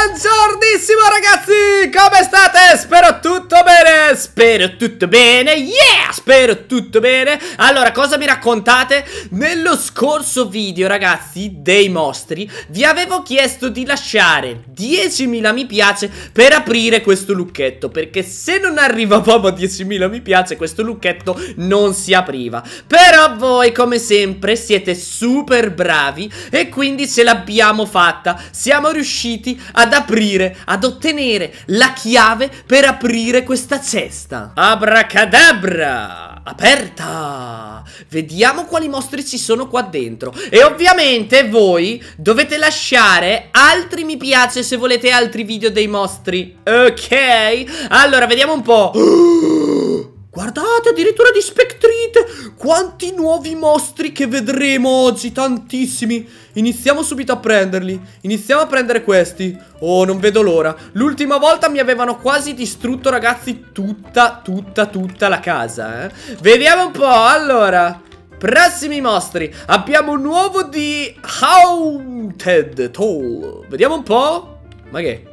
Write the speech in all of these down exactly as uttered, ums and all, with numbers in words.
Buongiornissimo ragazzi, come state? Spero tutto bene, spero tutto bene, yeah, spero tutto bene. Allora, cosa mi raccontate? Nello scorso video ragazzi, dei mostri, vi avevo chiesto di lasciare diecimila mi piace per aprire questo lucchetto, perché se non arrivavamo a diecimila mi piace questo lucchetto non si apriva. Però voi come sempre siete super bravi e quindi ce l'abbiamo fatta. Siamo riusciti ad aprire, ad ottenere la chiave per aprire questa cesta. Abracadabra! Aperta! Vediamo quali mostri ci sono qua dentro. E ovviamente voi dovete lasciare altri mi piace se volete altri video dei mostri. Ok? Allora, vediamo un po'. Guardate, addirittura di Spectrite. Quanti nuovi mostri che vedremo oggi, tantissimi. Iniziamo subito a prenderli. Iniziamo a prendere questi. Oh, non vedo l'ora. L'ultima volta mi avevano quasi distrutto, ragazzi, tutta, tutta, tutta la casa, eh. Vediamo un po', allora. Prossimi mostri. Abbiamo un nuovo di Haunted Toll. Vediamo un po'. Ma che?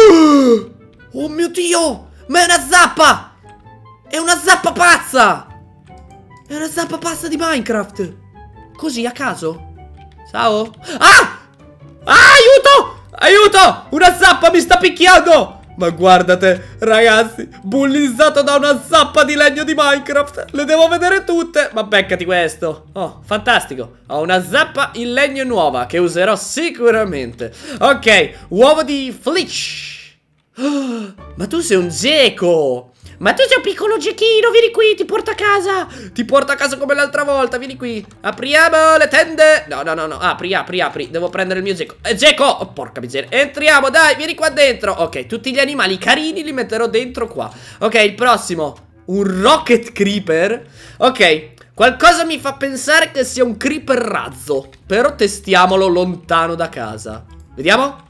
Oh mio Dio, ma è una zappa. È una zappa pazza! È una zappa pazza di Minecraft! Così, a caso? Ciao? Ah! Ah, aiuto! Aiuto! Una zappa mi sta picchiando! Ma guardate, ragazzi, bullizzato da una zappa di legno di Minecraft. Le devo vedere tutte. Ma beccati questo. Oh, fantastico. Ho una zappa in legno nuova che userò sicuramente. Ok, uovo di Flitch. Oh, ma tu sei un geco! Ma tu sei un piccolo gechino, vieni qui, ti porto a casa. Ti porto a casa come l'altra volta, vieni qui. Apriamo le tende. No, no, no, no, apri, apri, apri. Devo prendere il mio geco. Eh, geco, oh, porca miseria. Entriamo, dai, vieni qua dentro. Ok, tutti gli animali carini li metterò dentro qua. Ok, il prossimo. Un rocket creeper. Ok, qualcosa mi fa pensare che sia un creeper razzo. Però testiamolo lontano da casa. Vediamo.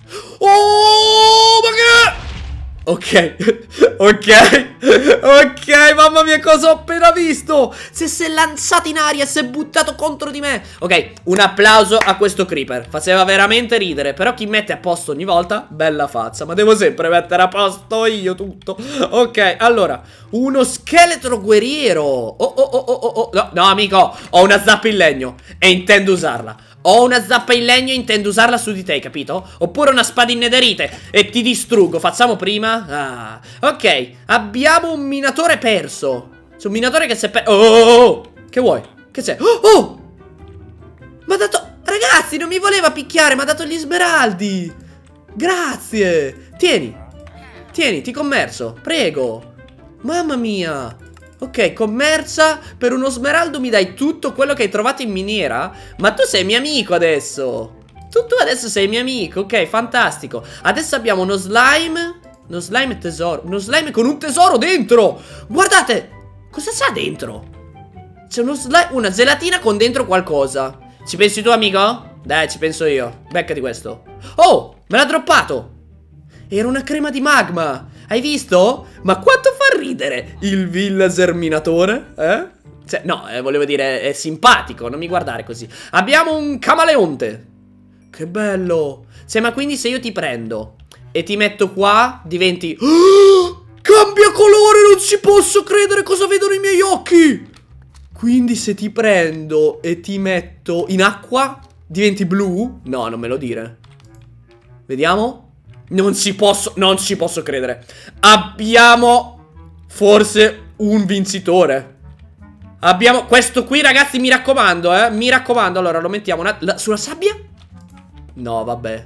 Oh, ma che... Ok, ok, ok, mamma mia, cosa ho appena visto? Se si è lanciato in aria e si è buttato contro di me. Ok, un applauso a questo creeper. Faceva veramente ridere. Però chi mette a posto ogni volta, bella faccia. Ma devo sempre mettere a posto io tutto. Ok, allora, uno scheletro guerriero. Oh, oh, oh, oh, oh, oh. No, no, amico, ho una zappa in legno e intendo usarla. Ho una zappa in legno e intendo usarla su di te, capito? Oppure una spada in nederite e ti distruggo. Facciamo prima? Ah, ok, abbiamo un minatore perso. C'è un minatore che si è perso. Oh, oh, oh, oh, che vuoi? Che c'è? Oh, oh! Mi ha dato... Ragazzi, non mi voleva picchiare, mi ha dato gli smeraldi. Grazie. Tieni. Tieni, ti commercio, prego. Mamma mia. Ok, commercia. Per uno smeraldo mi dai tutto quello che hai trovato in miniera? Ma tu sei mio amico adesso. Tu, tu adesso sei mio amico. Ok, fantastico. Adesso abbiamo uno slime. Uno slime tesoro. Uno slime con un tesoro dentro. Guardate. Cosa c'ha dentro? C'è uno slime. Una gelatina con dentro qualcosa. Ci pensi tu, amico? Dai, ci penso io. Beccati questo. Oh, me l'ha droppato. Era una crema di magma. Hai visto? Ma quanto fa ridere il villager minatore? Eh? Cioè, no, eh, volevo dire, è simpatico, non mi guardare così. Abbiamo un camaleonte. Che bello. Cioè, ma quindi se io ti prendo e ti metto qua, diventi... Oh, cambia colore, non ci posso credere cosa vedono i miei occhi. Quindi se ti prendo e ti metto in acqua, diventi blu? No, non me lo dire. Vediamo. Non ci posso, non ci posso credere. Abbiamo forse un vincitore. Abbiamo questo qui, ragazzi, mi raccomando, eh. Mi raccomando, allora lo mettiamo una, la, sulla sabbia. No, vabbè.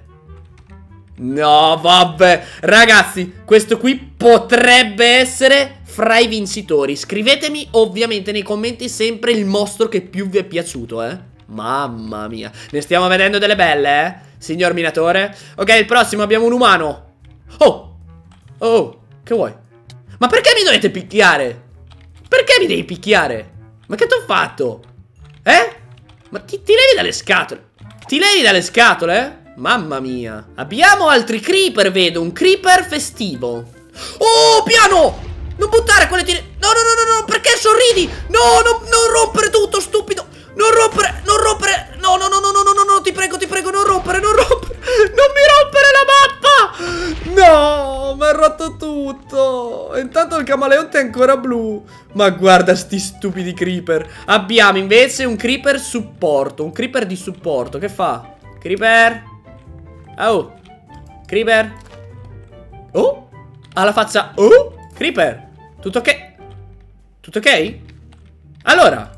No, vabbè. Ragazzi, questo qui potrebbe essere fra i vincitori. Scrivetemi ovviamente nei commenti sempre il mostro che più vi è piaciuto, eh. Mamma mia. Ne stiamo vedendo delle belle, eh, signor minatore. Ok, il prossimo abbiamo un umano. Oh, oh, che vuoi? Ma perché mi dovete picchiare? Perché mi devi picchiare? Ma che t'ho fatto? Eh? Ma ti, ti levi dalle scatole? Ti levi dalle scatole, eh? Mamma mia. Abbiamo altri creeper, vedo. Un creeper festivo. Oh, piano! Non buttare quelle tire... No, no, no, no, no, perché sorridi? No, no, non rompere tutto, stupido. Non rompere, non rompere. No, no, no, no, no, no, no, ti prego, ti prego, non rompere, non rompere. Non mi rompere la mappa. Intanto il camaleonte è ancora blu. Ma guarda sti stupidi creeper. Abbiamo invece un creeper supporto. Un creeper di supporto. Che fa? Creeper. Oh. Creeper. Oh. Ha la faccia. Oh. Creeper. Tutto ok? Tutto ok? Allora.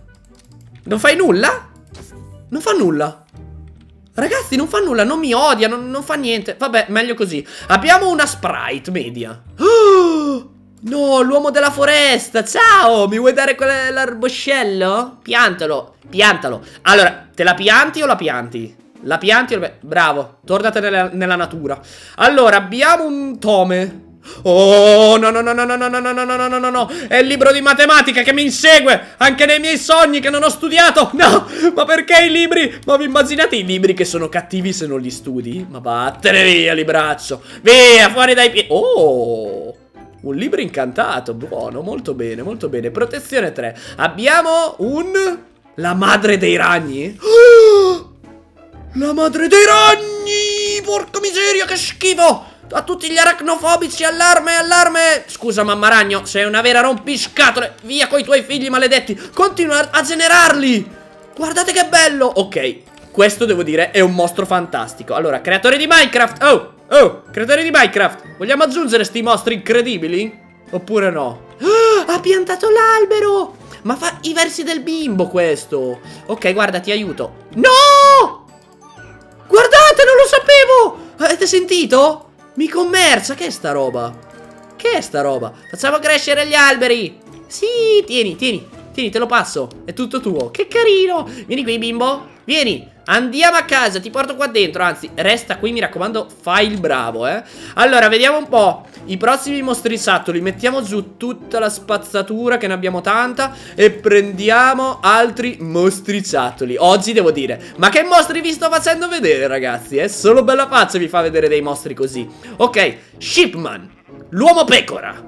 Non fai nulla? Non fa nulla. Ragazzi, non fa nulla, non mi odia, non, non fa niente. Vabbè, meglio così. Abbiamo una sprite media. Oh, no, l'uomo della foresta. Ciao, mi vuoi dare quell'arboscello? Piantalo, piantalo. Allora, te la pianti o la pianti? La pianti o la pianti? Bravo, tornate nella, nella natura. Allora, abbiamo un tome. Oh, no, no, no, no, no, no, no, no, no, no, no, no, no. È il libro di matematica che mi insegue anche nei miei sogni che non ho studiato. No, ma perché i libri? Ma vi immaginate i libri che sono cattivi se non li studi? Ma vattene via, libraccio. Via, fuori dai piedi. Oh, un libro incantato. Buono, molto bene, molto bene. Protezione tre. Abbiamo un... La madre dei ragni. Oh, la madre dei ragni. Porca miseria, che schifo. A tutti gli aracnofobici, allarme, allarme. Scusa mamma ragno, sei una vera rompiscatole. Via coi tuoi figli maledetti. Continua a generarli. Guardate che bello. Ok, questo devo dire è un mostro fantastico. Allora, creatori di Minecraft. Oh, oh, creatori di Minecraft, vogliamo aggiungere sti mostri incredibili? Oppure no? Ah, ha piantato l'albero. Ma fa i versi del bimbo questo. Ok, guarda, ti aiuto. No! Guardate, non lo sapevo. Avete sentito? Mi commercia, che è sta roba? Che è sta roba? Facciamo crescere gli alberi. Sì, tieni, tieni, tieni, te lo passo. È tutto tuo, che carino. Vieni qui bimbo, vieni. Andiamo a casa, ti porto qua dentro. Anzi, resta qui, mi raccomando, fai il bravo, eh. Allora, vediamo un po' i prossimi mostriciattoli. Mettiamo giù tutta la spazzatura, che ne abbiamo tanta, e prendiamo altri mostriciattoli. Oggi devo dire, ma che mostri vi sto facendo vedere, ragazzi, eh? Solo Bella Faccia vi fa vedere dei mostri così. Ok, Shipman, l'uomo pecora.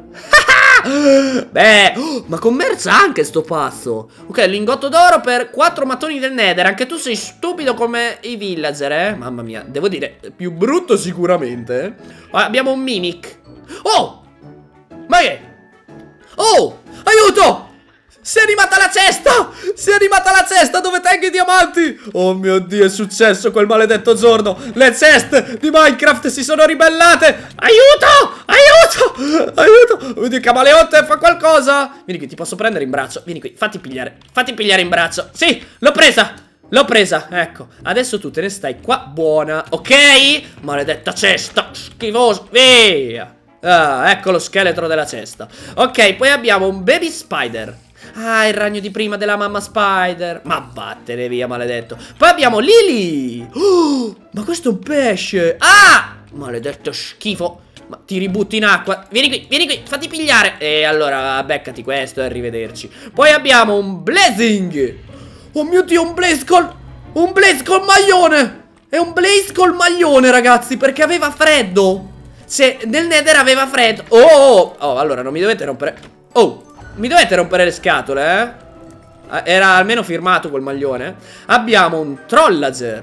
Beh, oh, ma commercia anche sto pazzo. Ok, lingotto d'oro per quattro mattoni del Nether. Anche tu sei stupido come i villager, eh. Mamma mia, devo dire, più brutto sicuramente, eh. Abbiamo un mimic. Oh, ma che? Oh, aiuto! Si è animata la cesta! Si è animata la cesta dove tengo i diamanti! Oh mio Dio, è successo quel maledetto giorno! Le ceste di Minecraft si sono ribellate! Aiuto! Aiuto! Aiuto! Vedi il camaleonte, fa qualcosa! Vieni qui, ti posso prendere in braccio. Vieni qui, fatti pigliare. Fatti pigliare in braccio. Sì, l'ho presa! L'ho presa, ecco. Adesso tu te ne stai qua buona, ok? Maledetta cesta, schifosa, via! Ah, ecco lo scheletro della cesta. Ok, poi abbiamo un baby spider. Ah, il ragno di prima della mamma spider. Ma vattene via, maledetto. Poi abbiamo Lily. Oh, ma questo è un pesce. Ah, maledetto schifo. Ma ti ributti in acqua. Vieni qui, vieni qui, fatti pigliare. E allora, beccati questo e arrivederci. Poi abbiamo un blazing. Oh mio Dio, un blaze col... Un blaze col maglione. È un blaze col maglione, ragazzi, perché aveva freddo. Se nel Nether aveva freddo. Oh, oh, oh, allora non mi dovete rompere. Oh, mi dovete rompere le scatole, eh? Era almeno firmato quel maglione. Abbiamo un trollager.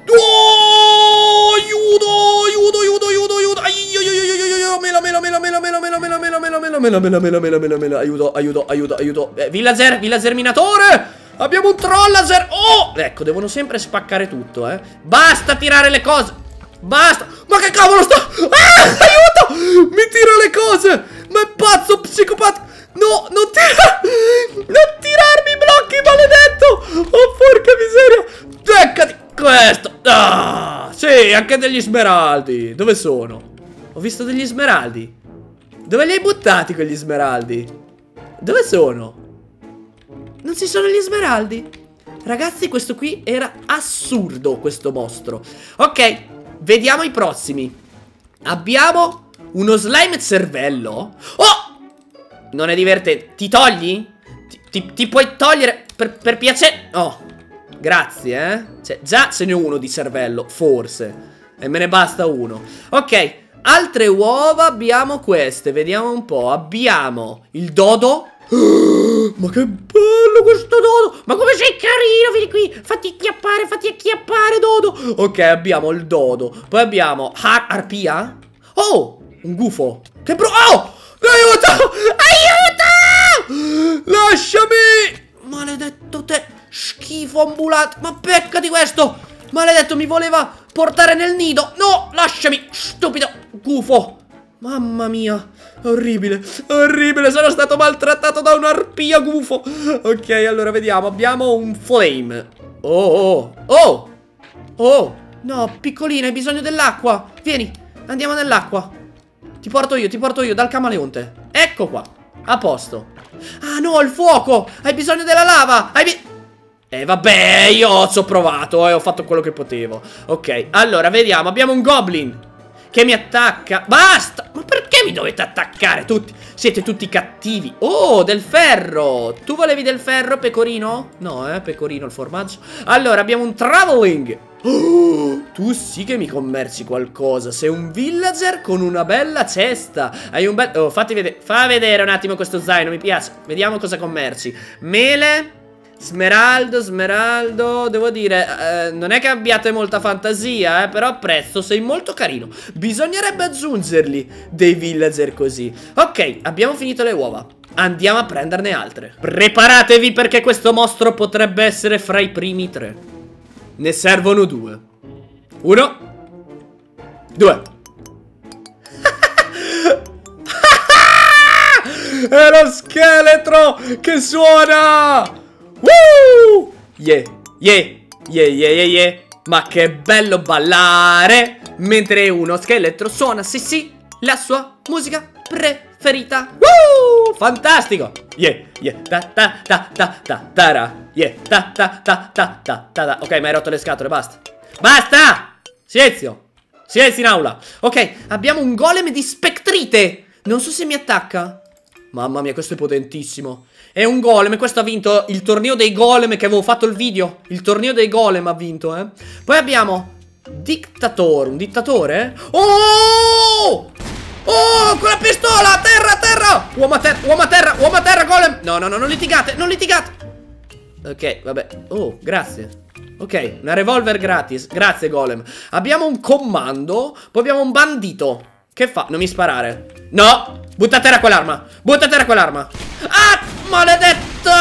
Oh, aiuto, aiuto, aiuto, aiuto, aiuto. Aiuto, mela, mela, mela, mela, mela, mela, mela, mela, mela, mela, mela, mela, mela, mela, mela, mela. Aiuto, aiuto, aiuto, aiuto. Eh, villager, villager minatore. Abbiamo un trollager. Oh, ecco, devono sempre spaccare tutto, eh. Basta tirare le cose. Basta. Ma che cavolo sta? Ah, aiuto. Mi tira le cose. Ma è pazzo, psicopatico. No, non tirarmi. Non tirarmi i blocchi, maledetto. Oh, porca miseria. Beccati questo. Ah, sì, anche degli smeraldi. Dove sono? Ho visto degli smeraldi. Dove li hai buttati quegli smeraldi? Dove sono? Non ci sono gli smeraldi. Ragazzi, questo qui era assurdo, questo mostro. Ok, vediamo i prossimi. Abbiamo uno slime cervello. Oh! Non è divertente. Ti togli? Ti, ti, ti puoi togliere per, per piacere? Oh, grazie, eh. Cioè, già ce n'è uno di cervello, forse. E me ne basta uno. Ok, altre uova abbiamo queste. Vediamo un po'. Abbiamo il dodo. Oh, ma che bello questo dodo. Ma come sei carino. Vieni qui. Fatti acchiappare, fatti acchiappare, dodo. Ok, abbiamo il dodo. Poi abbiamo Har arpia. Oh, un gufo. Che bro... Oh! Aiuto! Aiuto! Lasciami! Maledetto te, schifo ambulante. Ma pecca di questo. Maledetto, mi voleva portare nel nido. No, lasciami, stupido gufo. Mamma mia, orribile, orribile. Sono stato maltrattato da un'arpia gufo. Ok, allora vediamo. Abbiamo un flame. Oh, oh, oh. Oh, no, piccolina, hai bisogno dell'acqua. Vieni, andiamo nell'acqua. Ti porto io, ti porto io, dal camaleonte. Ecco qua, a posto. Ah no, il fuoco, hai bisogno della lava. Hai bi... Eh vabbè, io ci ho provato e eh, ho fatto quello che potevo. Ok, allora, vediamo, abbiamo un goblin che mi attacca. Basta, ma perché mi dovete attaccare tutti? Siete tutti cattivi. Oh, del ferro. Tu volevi del ferro, pecorino? No, eh, pecorino il formaggio. Allora, abbiamo un traveling. Oh, tu sì che mi commerci qualcosa. Sei un villager con una bella cesta. Hai un bel... Oh, fatti vedere. Fa vedere un attimo questo zaino, mi piace. Vediamo cosa commerci. Mele, smeraldo, smeraldo. Devo dire, eh, non è che abbiate molta fantasia, eh, però apprezzo, sei molto carino. Bisognerebbe aggiungerli dei villager così. Ok, abbiamo finito le uova. Andiamo a prenderne altre. Preparatevi perché questo mostro potrebbe essere fra i primi tre. Ne servono due. Uno. Due. È lo scheletro che suona. Woo! Yeah, yeah, yeah, yeah, yeah, yeah. Ma che bello ballare mentre uno scheletro suona, sì sì, la sua musica preferita. Woo! Fantastico. Yeah, yeah, ta ta ta ta ta ta ra. Yeah, ta ta ta ta ta ta ta. Ok, mi hai rotto le scatole, basta. Basta! Silenzio. Silenzio in aula. Ok, abbiamo un golem di spectrite. Non so se mi attacca. Mamma mia, questo è potentissimo. È un golem, questo ha vinto il torneo dei golem che avevo fatto il video. Il torneo dei golem ha vinto, eh. Poi abbiamo Dictatore, un dittatore? Oh! Oh, con la pistola, a terra, a terra. Uomo a terra, uomo a terra, uomo a terra, golem. No, no, no, non litigate, non litigate. Ok, vabbè. Oh, grazie. Ok, una revolver gratis. Grazie, golem. Abbiamo un comando. Poi abbiamo un bandito. Che fa? Non mi sparare. No, butta a terra quell'arma. Butta a terra quell'arma. Ah, maledetto.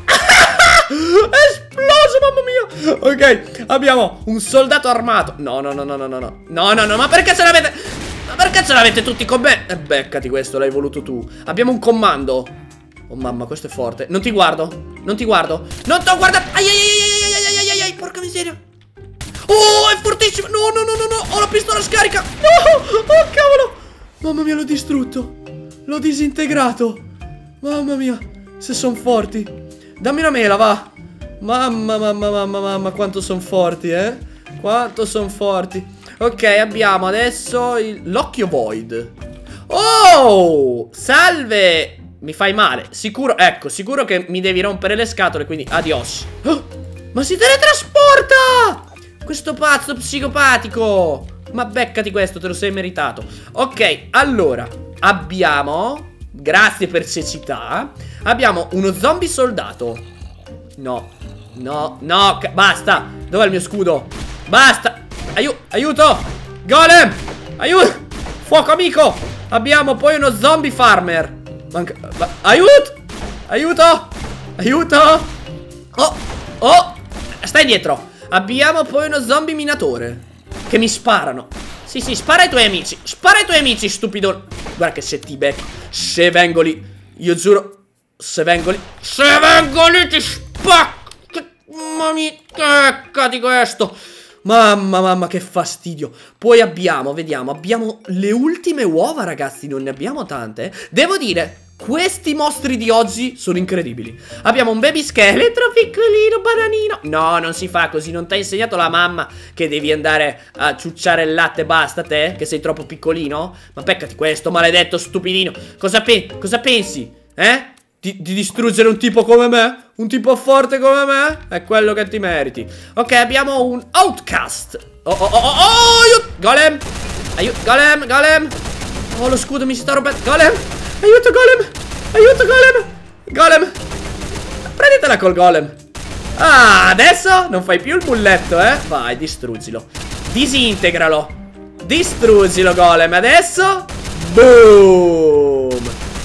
Esploso, mamma mia. Ok, abbiamo un soldato armato. No, no, no, no, no, no, no. No, no, no, ma perché ce l'avete? Ma perché ce l'avete tutti con me? E eh, beccati questo, l'hai voluto tu. Abbiamo un comando. Oh mamma, questo è forte. Non ti guardo, non ti guardo. Non ti ho guardato. Ai ai ai ai ai ai ai ai, porca miseria. Oh, è fortissimo. No, no, no, no, no. Ho la pistola scarica. No, oh, cavolo. Mamma mia, l'ho distrutto. L'ho disintegrato. Mamma mia, se sono forti. Dammi una mela, va. Mamma, mamma, mamma, mamma, quanto sono forti, eh. Quanto sono forti. Ok, abbiamo adesso l'occhio void. Oh, salve. Mi fai male, sicuro, ecco, sicuro che mi devi rompere le scatole, quindi adios. Oh, ma si teletrasporta! Questo pazzo psicopatico. Ma beccati questo, te lo sei meritato. Ok, allora, abbiamo, grazie per cecità, abbiamo uno zombie soldato. No, no, no, basta. Dov'è il mio scudo? Basta. Aiu aiuto. Golem, aiuto. Fuoco amico. Abbiamo poi uno zombie farmer. Manca... Aiuto! Aiuto! Aiuto! Oh! Oh! Stai dietro! Abbiamo poi uno zombie minatore che mi sparano. Sì, sì, spara ai tuoi amici. Spara ai tuoi amici, stupido. Guarda che se ti becco. Se vengo lì, io giuro. Se vengo lì. Se vengo lì ti spacco. Mamma mia, beccati questo. Mamma, mamma, che fastidio. Poi abbiamo, vediamo, abbiamo le ultime uova, ragazzi. Non ne abbiamo tante. Devo dire, questi mostri di oggi sono incredibili. Abbiamo un baby scheletro piccolino, bananino. No, non si fa così. Non ti ha insegnato la mamma che devi andare a ciucciare il latte, basta te, che sei troppo piccolino? Ma peccati questo, maledetto stupidino. Cosa, pe cosa pensi? Eh? Di, di distruggere un tipo come me? Un tipo forte come me? È quello che ti meriti. Ok, abbiamo un outcast. Oh, oh, oh, oh, oh, aiuto. Golem. Aiuto, golem, golem. Oh, lo scudo mi si sta rompendo. Golem. Aiuto, golem. Aiuto, golem. Golem. Prendetela col golem. Ah, adesso non fai più il bulletto, eh? Vai, distruggilo. Disintegralo. Distruggilo, golem. Adesso boom.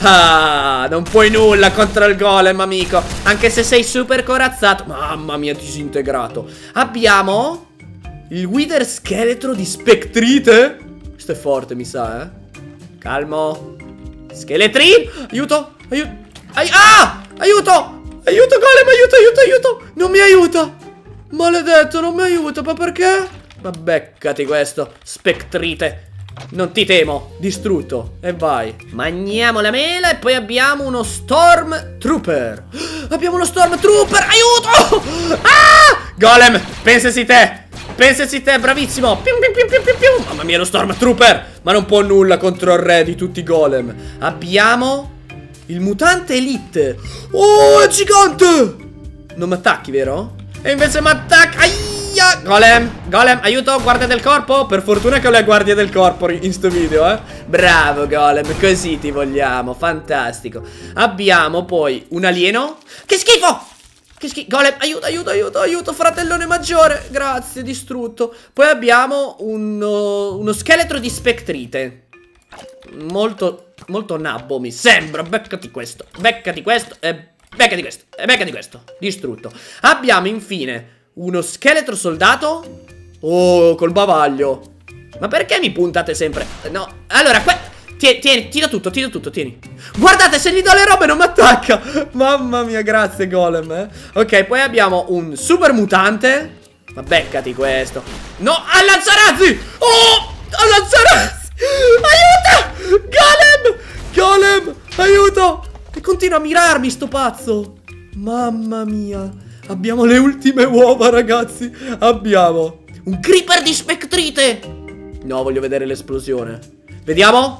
Ah, non puoi nulla contro il golem, amico. Anche se sei super corazzato. Mamma mia, disintegrato. Abbiamo il Wither scheletro di Spectrite. Questo è forte, mi sa, eh. Calmo. Scheletrin. Aiuto. Aiuto. Ai ah! Aiuto. Aiuto, golem. Aiuto, aiuto, aiuto. Non mi aiuta. Maledetto, non mi aiuta. Ma perché? Ma beccati questo, Spectrite. Non ti temo, distrutto. E vai. Mangiamo la mela e poi abbiamo uno Storm Trooper. Abbiamo uno Storm Trooper, aiuto! Ah! Golem, pensasi te. Pensasi te, bravissimo. Pium, pium, pium, pium, pium, pium. Mamma mia, lo Storm Trooper. Ma non può nulla contro il re di tutti i golem. Abbiamo il mutante Elite. Oh, è gigante. Non mi attacchi, vero? E invece mi attacca. Ai! Golem, Golem, aiuto, guardia del corpo. Per fortuna che ho le guardie del corpo in sto video, eh. Bravo, Golem, così ti vogliamo, fantastico. Abbiamo poi un alieno. Che schifo! Che schifo, Golem, aiuto, aiuto, aiuto, aiuto, fratellone maggiore. Grazie, distrutto. Poi abbiamo uno, uno scheletro di Spectrite. Molto, molto nabbo mi sembra. Beccati questo, beccati questo e beccati questo, e beccati questo, distrutto. Abbiamo infine uno scheletro soldato. Oh, col bavaglio. Ma perché mi puntate sempre? No, allora, tieni, tieni, ti do tutto, ti do tutto, tieni. Guardate, se gli do le robe non mi attacca. Mamma mia, grazie Golem, eh. Ok, poi abbiamo un super mutante. Ma beccati questo. No, a Lanzarazzi. Oh, a Lanzarazzi. Aiuto, Golem. Golem, aiuto. E continua a mirarmi sto pazzo. Mamma mia. Abbiamo le ultime uova, ragazzi. Abbiamo un creeper di Spectrite. No, voglio vedere l'esplosione. Vediamo.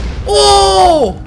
Oh,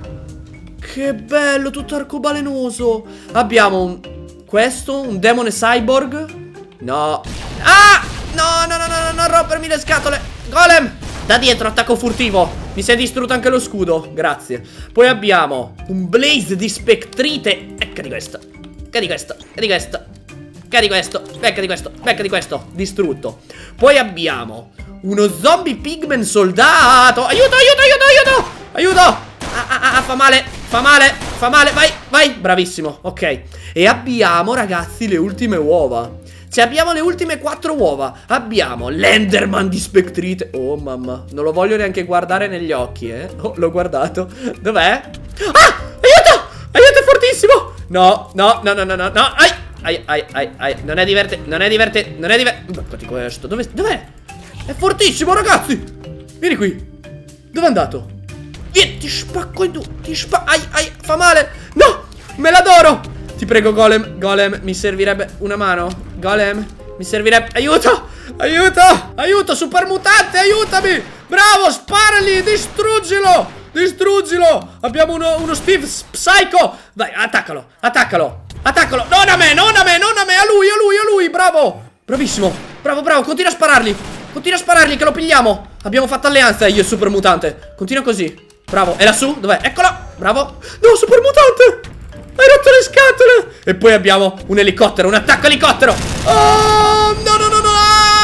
che bello, tutto arcobalenoso. Abbiamo un questo, un demone cyborg. No. Ah, no, no, no, no, no, non rompermi le scatole. Golem, da dietro, attacco furtivo. Mi si è distrutto anche lo scudo, grazie. Poi abbiamo un blaze di Spectrite. Ecco di questo, che di questo, che di questo, che di questo, becca di questo, becca di questo, distrutto. Poi abbiamo uno zombie pigman soldato. Aiuto, aiuto, aiuto, aiuto, aiuto. Ah, ah, ah, fa male, fa male, fa male, vai, vai, bravissimo, ok. E abbiamo, ragazzi, le ultime uova. Cioè abbiamo le ultime quattro uova. Abbiamo l'Enderman di Spectrite. Oh mamma, non lo voglio neanche guardare negli occhi, eh. Oh, l'ho guardato. Dov'è? Ah, aiuto, aiuto, è fortissimo. No, no, no, no, no, no, no. Ai, ai, ai, ai, ai. Non è divertente, non è divertente, non è divertente. Beccati questo, dov'è? Dov'è? È fortissimo, ragazzi. Vieni qui. Dov'è andato? Vieni, ti spacco in due. Ti spacco, ai, ai, fa male. No, me l'adoro. Ti prego, Golem, Golem, mi servirebbe una mano. Golem, mi servirebbe, aiuto, aiuto, aiuto, super mutante, aiutami. Bravo, sparagli, distruggilo. Distruggilo! Abbiamo uno, uno Steve Psycho! Vai, attaccalo, attaccalo, attaccalo! Non a me, non a me, non a me, a lui, a lui, a lui, bravo! Bravissimo, bravo, bravo, continua a sparargli. Continua a sparargli che lo pigliamo. Abbiamo fatto alleanza io e super mutante. Continua così, bravo, è lassù, dov'è? Eccolo, bravo. No, super mutante! Hai rotto le scatole! E poi abbiamo un elicottero, un attacco elicottero. Oh, no, no, no, no.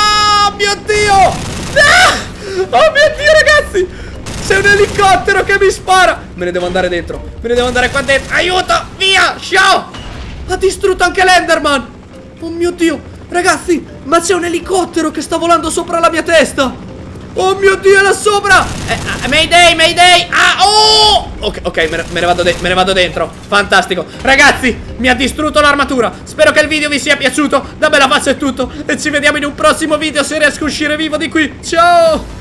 Oh mio Dio. Ah! Oh mio Dio, ragazzi. C'è un elicottero che mi spara. Me ne devo andare dentro. Me ne devo andare qua dentro. Aiuto, via, ciao. Ha distrutto anche l'Enderman. Oh mio Dio, ragazzi, ma c'è un elicottero che sta volando sopra la mia testa. Oh mio Dio, è là sopra. eh, eh, Mayday, Mayday. Ah, oh. Ok, ok, me ne, me ne vado me ne vado dentro. Fantastico. Ragazzi, mi ha distrutto l'armatura. Spero che il video vi sia piaciuto. Da me la faccia è tutto. E ci vediamo in un prossimo video se riesco a uscire vivo di qui. Ciao.